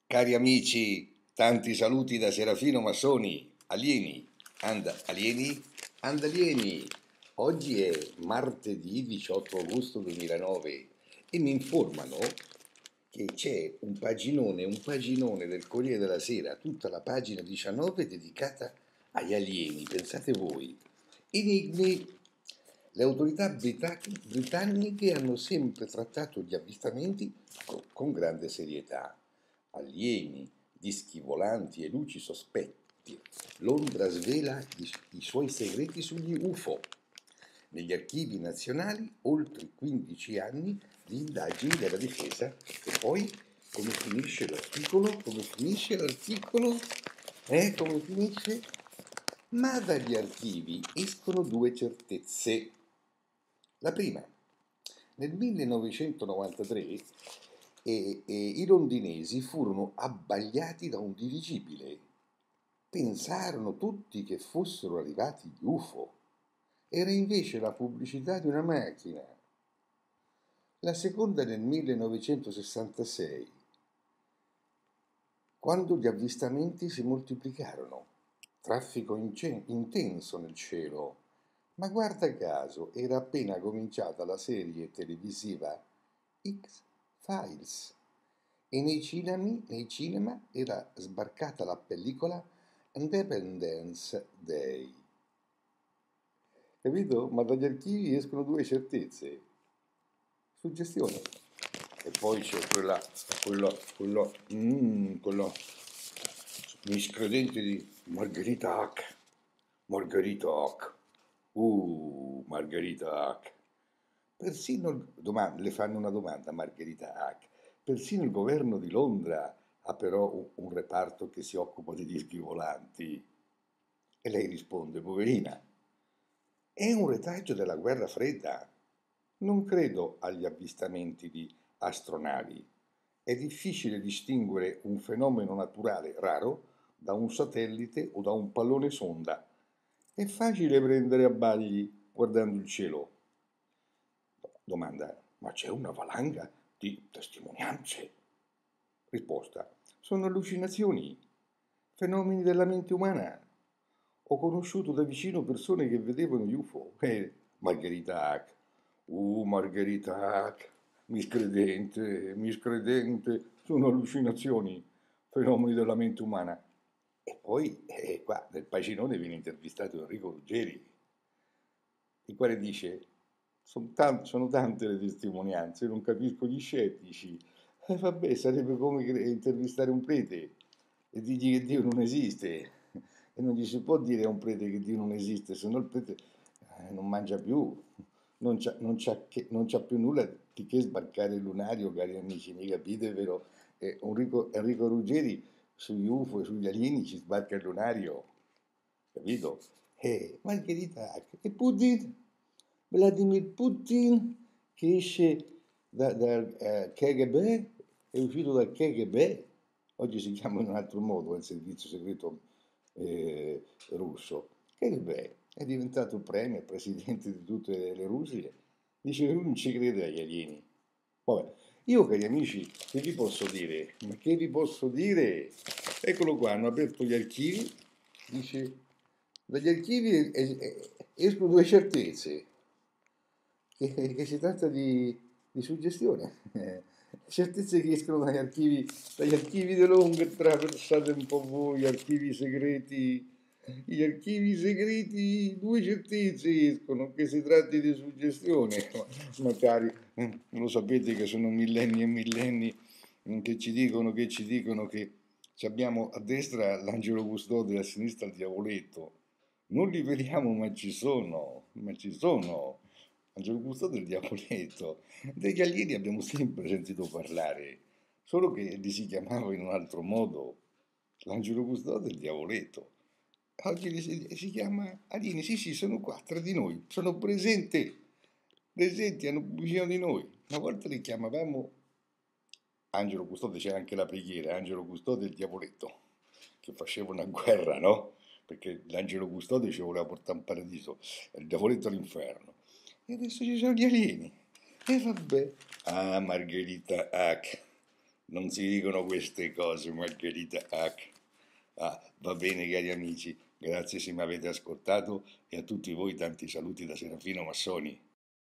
Cari amici, tanti saluti da Serafino Massoni, alieni, alieni. Oggi è martedì 18 agosto 2009 e mi informano che c'è un paginone del Corriere della Sera, tutta la pagina 19 dedicata agli alieni, pensate voi. Enigmi. Le autorità britanniche hanno sempre trattato gli avvistamenti con grande serietà. Alieni, dischi volanti e luci sospetti. Londra svela i suoi segreti sugli UFO. Negli archivi nazionali oltre 15 anni di indagini della difesa. E poi come finisce l'articolo? Come finisce? Ma dagli archivi escono due certezze. La prima, nel 1993 i londinesi furono abbagliati da un dirigibile. Pensarono tutti che fossero arrivati gli UFO. Era invece la pubblicità di una macchina. La seconda nel 1966, quando gli avvistamenti si moltiplicarono. Traffico intenso nel cielo. Ma guarda caso, era appena cominciata la serie televisiva X-Files e nei cinema era sbarcata la pellicola Independence Day. Capito? Ma dagli archivi escono due certezze. Suggestione. E poi c'è quello miscredente di Margherita Hack. Margherita Hack. Persino, le fanno una domanda a Margherita Hack. Persino il governo di Londra ha però un reparto che si occupa di dischi volanti. E lei risponde, poverina, è un retaggio della guerra fredda. Non credo agli avvistamenti di astronavi. È difficile distinguere un fenomeno naturale raro da un satellite o da un pallone sonda. È facile prendere a bagli guardando il cielo. Domanda, ma c'è una valanga di testimonianze? Risposta, sono allucinazioni, fenomeni della mente umana. Ho conosciuto da vicino persone che vedevano gli UFO. Margherita Hack. Margherita Hack. Miscredente, sono allucinazioni, fenomeni della mente umana. E poi qua nel paginone viene intervistato Enrico Ruggeri, il quale dice sono tante le testimonianze, non capisco gli scettici. Vabbè, sarebbe come intervistare un prete e dirgli che Dio non esiste. E non gli si può dire a un prete che Dio non esiste, se no il prete non mangia più, non c'ha più nulla di che sbarcare il lunario, cari amici, mi capite, vero? Enrico Ruggeri sugli UFO e sugli alieni ci sbarca il lunario, capito? Margherita Hack e Putin, Vladimir Putin, che esce dal KGB, è uscito dal KGB, oggi si chiama in un altro modo il servizio segreto russo. KGB è diventato premier, presidente di tutte le Russie, dice che lui non ci crede agli alieni. Vabbè, io cari amici, che vi posso dire? Ma che vi posso dire? Eccolo qua, hanno aperto gli archivi, dice, dagli archivi escono due certezze, che si tratta di suggestione. Certezze che escono dagli archivi di Londra, attraversate un po' voi, archivi segreti. Gli archivi segreti, due certezze escono, che si tratti di suggestione. Ma cari, lo sapete che sono millenni e millenni che ci dicono che abbiamo a destra l'angelo custode e a sinistra il diavoletto. Non li vediamo, ma ci sono. Angelo custode e il diavoletto. Degli alieni abbiamo sempre sentito parlare, solo che li si chiamava in un altro modo. L'angelo custode e il diavoletto. Oggi si chiama alieni, sì, sono qua, tra di noi, sono presenti, hanno bisogno di noi. Una volta li chiamavamo Angelo Custode, c'era anche la preghiera, Angelo Custode e il diavoletto, che facevano una guerra, no? Perché l'Angelo Custode ci voleva portare in paradiso, e il diavoletto all'inferno. E adesso ci sono gli alieni. E vabbè. Margherita Hack. Non si dicono queste cose, Margherita Hack. Ah, va bene, cari amici, grazie se mi avete ascoltato e a tutti voi tanti saluti da Serafino Massoni.